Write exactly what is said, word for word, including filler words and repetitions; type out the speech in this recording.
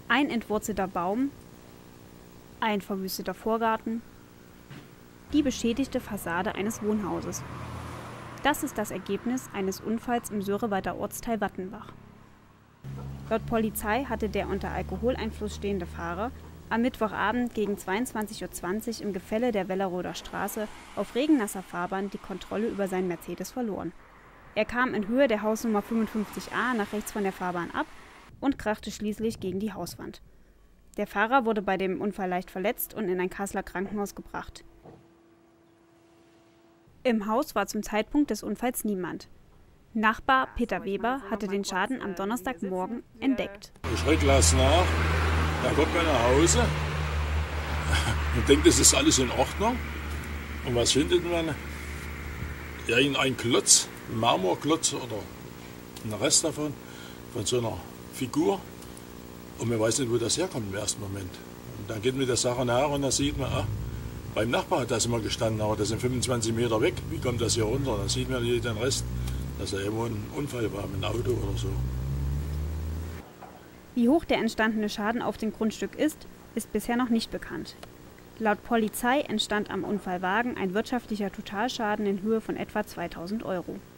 Ein entwurzelter Baum, ein verwüsteter Vorgarten, die beschädigte Fassade eines Wohnhauses. Das ist das Ergebnis eines Unfalls im Sörewalder Ortsteil Wattenbach. Laut Polizei hatte der unter Alkoholeinfluss stehende Fahrer am Mittwochabend gegen zweiundzwanzig Uhr zwanzig im Gefälle der Welleroder Straße auf regennasser Fahrbahn die Kontrolle über seinen Mercedes verloren. Er kam in Höhe der Hausnummer fünfundfünfzig a nach rechts von der Fahrbahn ab und krachte schließlich gegen die Hauswand. Der Fahrer wurde bei dem Unfall leicht verletzt und in ein Kasseler Krankenhaus gebracht. Im Haus war zum Zeitpunkt des Unfalls niemand. Nachbar Peter Weber hatte den Schaden am Donnerstagmorgen entdeckt. Ich lasse nach, da kommt man nach Hause und denkt, es ist alles in Ordnung. Und was findet man? Ja, ein Klotz, ein Marmorklotz oder ein Rest davon, von so einer Figur. Und man weiß nicht, wo das herkommt im ersten Moment. Und dann geht man der Sache nach und dann sieht man, ah, beim Nachbar hat das immer gestanden, aber das sind fünfundzwanzig Meter weg. Wie kommt das hier runter? Dann sieht man hier den Rest, dass er irgendwo ein Unfall war mit einem Auto oder so. Wie hoch der entstandene Schaden auf dem Grundstück ist, ist bisher noch nicht bekannt. Laut Polizei entstand am Unfallwagen ein wirtschaftlicher Totalschaden in Höhe von etwa zweitausend Euro.